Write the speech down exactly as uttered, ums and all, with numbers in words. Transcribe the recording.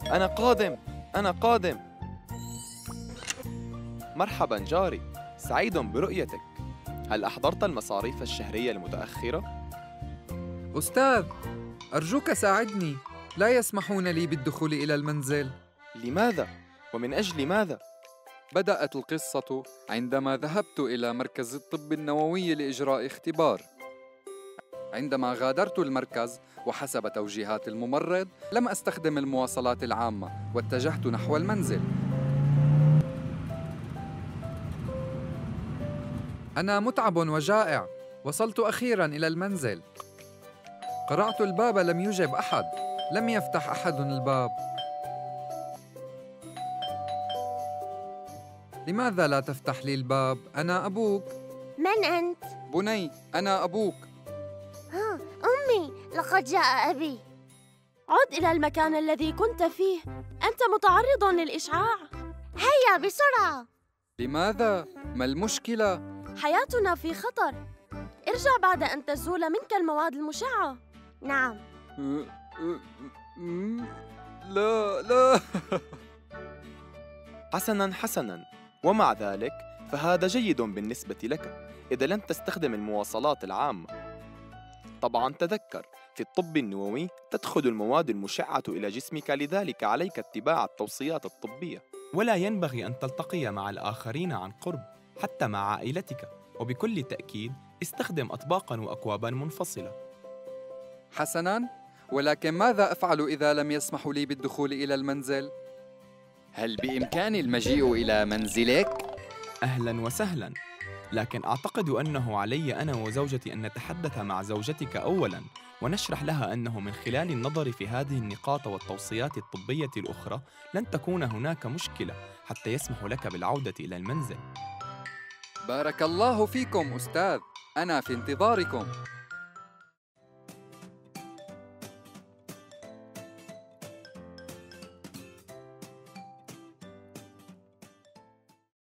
أنا قادم، أنا قادم. مرحباً جاري، سعيد برؤيتك. هل أحضرت المصاريف الشهرية المتأخرة؟ أستاذ، أرجوك ساعدني، لا يسمحون لي بالدخول إلى المنزل. لماذا؟ ومن أجل ماذا؟ بدأت القصة عندما ذهبت إلى مركز الطب النووي لإجراء اختبار. عندما غادرت المركز وحسب توجيهات الممرض لم أستخدم المواصلات العامة واتجهت نحو المنزل. أنا متعب وجائع. وصلت أخيراً إلى المنزل. قرعت الباب، لم يجب أحد. لم يفتح أحد الباب. لماذا لا تفتح لي الباب؟ أنا أبوك. من أنت؟ بني، أنا أبوك. ها، أمي، لقد جاء أبي. عد إلى المكان الذي كنت فيه، أنت متعرض للإشعاع. هيا بسرعة. لماذا؟ ما المشكلة؟ حياتنا في خطر. ارجع بعد أن تزول منك المواد المشعة. نعم. لا لا. حسناً حسناً، ومع ذلك فهذا جيد بالنسبة لك إذا لن تستخدم المواصلات العامة. طبعاً تذكر، في الطب النووي تدخل المواد المشعة إلى جسمك، لذلك عليك اتباع التوصيات الطبية. ولا ينبغي أن تلتقي مع الآخرين عن قرب، حتى مع عائلتك، وبكل تأكيد استخدم أطباقاً وأكواباً منفصلة. حسناً، ولكن ماذا أفعل إذا لم يسمحوا لي بالدخول إلى المنزل؟ هل بإمكاني المجيء إلى منزلك؟ أهلاً وسهلاً، لكن أعتقد أنه علي أنا وزوجتي أن نتحدث مع زوجتك أولاً ونشرح لها أنه من خلال النظر في هذه النقاط والتوصيات الطبية الأخرى لن تكون هناك مشكلة حتى يسمح لك بالعودة إلى المنزل. بارك الله فيكم أستاذ، أنا في انتظاركم.